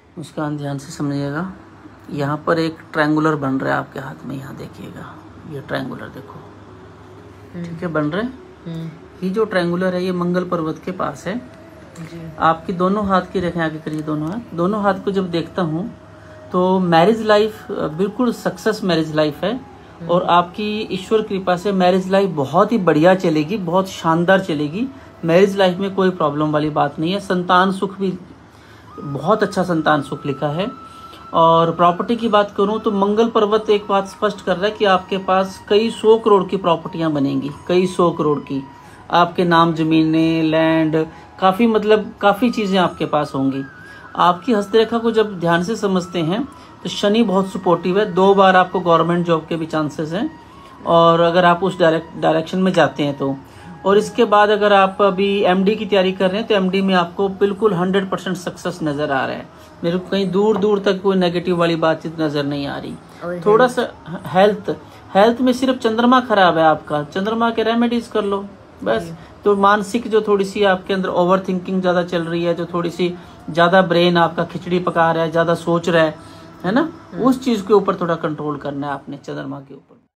मुस्कान ध्यान से समझिएगा, यहाँ पर एक ट्रायंगुलर बन रहा है आपके हाथ में, यहाँ देखिएगा ये ट्रायंगुलर देखो, ठीक है, बन रहे हैं। ये जो ट्रायंगुलर है ये मंगल पर्वत के पास है जी। आपकी दोनों हाथ की रेखाएं आगे करिए, दोनों हाथ को जब देखता हूँ तो मैरिज लाइफ बिल्कुल सक्सेस मैरिज लाइफ है, और आपकी ईश्वर कृपा से मैरिज लाइफ बहुत ही बढ़िया चलेगी, बहुत शानदार चलेगी। मैरिज लाइफ में कोई प्रॉब्लम वाली बात नहीं है। संतान सुख भी बहुत अच्छा संतान सुख लिखा है। और प्रॉपर्टी की बात करूं तो मंगल पर्वत एक बात स्पष्ट कर रहा है कि आपके पास कई 100 करोड़ की प्रॉपर्टियां बनेंगी, कई 100 करोड़ की आपके नाम जमीनें, लैंड, काफ़ी मतलब काफ़ी चीज़ें आपके पास होंगी। आपकी हस्तरेखा को जब ध्यान से समझते हैं तो शनि बहुत सपोर्टिव है, 2 बार आपको गवर्नमेंट जॉब के भी चांसेस हैं, और अगर आप उस डायरेक्शन में जाते हैं तो। और इसके बाद अगर आप अभी एमडी की तैयारी कर रहे हैं तो एमडी में आपको बिल्कुल 100% सक्सेस नज़र आ रहा है। मेरे को कहीं दूर दूर तक कोई नेगेटिव वाली बातचीत नज़र नहीं आ रही। थोड़ा सा हेल्थ में सिर्फ चंद्रमा खराब है आपका, चंद्रमा के रेमेडीज कर लो बस। तो मानसिक जो थोड़ी सी आपके अंदर ओवर थिंकिंग ज़्यादा चल रही है, जो थोड़ी सी ज़्यादा ब्रेन आपका खिचड़ी पका रहा है, ज़्यादा सोच रहा है ना, उस चीज़ के ऊपर थोड़ा कंट्रोल करना है आपने, चंद्रमा के ऊपर।